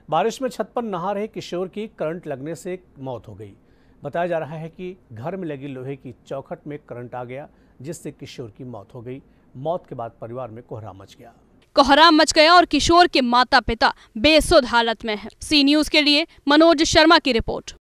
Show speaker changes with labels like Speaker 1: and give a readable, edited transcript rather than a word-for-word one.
Speaker 1: बारिश में छत पर नहा रहे किशोर की करंट लगने से मौत हो गई। बताया जा रहा है कि घर में लगी लोहे की चौखट में करंट आ गया, जिससे किशोर की मौत हो गई। मौत के बाद परिवार में कोहराम मच गया
Speaker 2: और किशोर के माता पिता बेसुध हालत में हैं। सी न्यूज़ के लिए मनोज शर्मा की रिपोर्ट।